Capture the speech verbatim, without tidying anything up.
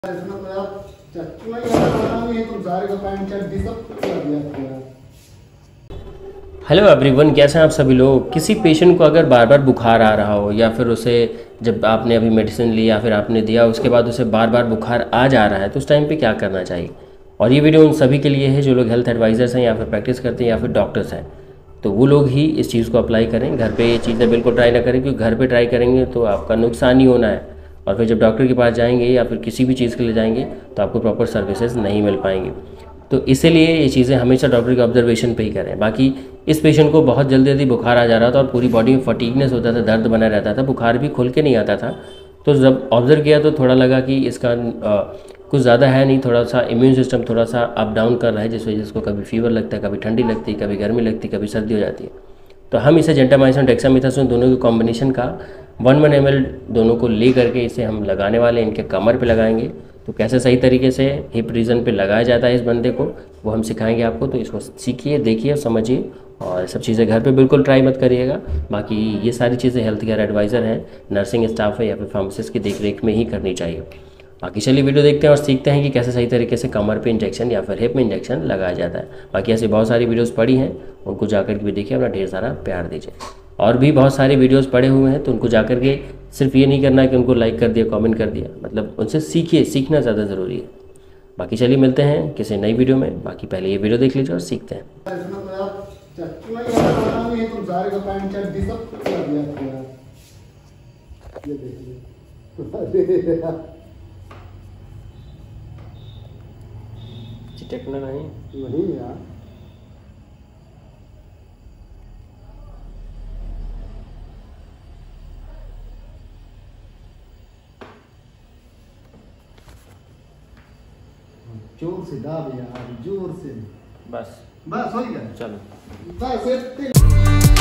इसमें तो यार चक्की में यार नहीं तुम सारे का पैंट शर्ट भी सब कर दिया। हेलो एवरीवन, कैसे हैं आप सभी लोग। किसी पेशेंट को अगर बार बार बुखार आ रहा हो या फिर उसे जब आपने अभी मेडिसिन ली या फिर आपने दिया उसके बाद उसे बार बार बुखार आ जा रहा है तो उस टाइम पे क्या करना चाहिए। और ये वीडियो उन सभी के लिए है जो लोग हेल्थ एडवाइज़र्स हैं या फिर प्रैक्टिस करते हैं या फिर डॉक्टर्स हैं। तो वो लोग ही इस चीज़ को अप्लाई करें। घर पे ये चीज़ें बिल्कुल ट्राई ना करें, क्योंकि घर पे ट्राई करेंगे तो आपका नुकसान ही होना है। और फिर जब डॉक्टर के पास जाएंगे या फिर किसी भी चीज़ के लिए जाएंगे तो आपको प्रॉपर सर्विसेज नहीं मिल पाएंगी। तो इसीलिए ये चीज़ें हमेशा डॉक्टर के ऑब्जर्वेशन पे ही करें। बाकी इस पेशेंट को बहुत जल्दी जल्दी बुखार आ जा रहा था और पूरी बॉडी में फटीगनेस होता था, दर्द बना रहता था, बुखार भी खुल के नहीं आता था। तो जब ऑब्जर्व किया तो थोड़ा लगा कि इसका आ, कुछ ज़्यादा है नहीं, थोड़ा सा इम्यून सिस्टम थोड़ा सा अप डाउन कर रहा है, जिस वजह से इसको कभी फीवर लगता है, कभी ठंडी लगती है, कभी गर्मी लगती है, कभी सर्दी हो जाती है। तो हम इसे जेंटामाइसिन डेक्सामेथासोन दोनों के कॉम्बिनेशन का वन वन एम एल दोनों को ले करके इसे हम लगाने वाले, इनके कमर पे लगाएंगे। तो कैसे सही तरीके से हिप रीजन पे लगाया जाता है इस बंदे को, वो हम सिखाएंगे आपको। तो इसको सीखिए, देखिए, समझिए और सब चीज़ें घर पे बिल्कुल ट्राई मत करिएगा। बाकी ये सारी चीज़ें हेल्थ केयर एडवाइज़र हैं, नर्सिंग स्टाफ है या फिर फार्मासिस्ट की देख रेख में ही करनी चाहिए। बाकी चलिए वीडियो देखते हैं और सीखते हैं कि कैसे सही तरीके से कमर पे इंजेक्शन या फिर हिप में इंजेक्शन लगाया जाता है। बाकी ऐसी बहुत सारी वीडियोस पड़ी हैं, उनको जाकर के भी देखिए, अपना ढेर सारा प्यार दीजिए। और भी बहुत सारे वीडियोस पड़े हुए हैं तो उनको जाकर के सिर्फ ये नहीं करना कि उनको लाइक कर दिया, कमेंट कर दिया, मतलब उनसे सीखिए, सीखना ज़्यादा ज़रूरी है। बाकी चलिए मिलते हैं किसी नई वीडियो में। बाकी पहले ये वीडियो देख लीजिए और सीखते हैं। इसमें तो यार चक्की में यार नहीं तुम सारे का पैंट शर्ट भी सब कर दिया। ये देखिए चिटकना नहीं नहीं यार, जोर से दाब यार, जोर से। बस बस हो गया, चलो बस।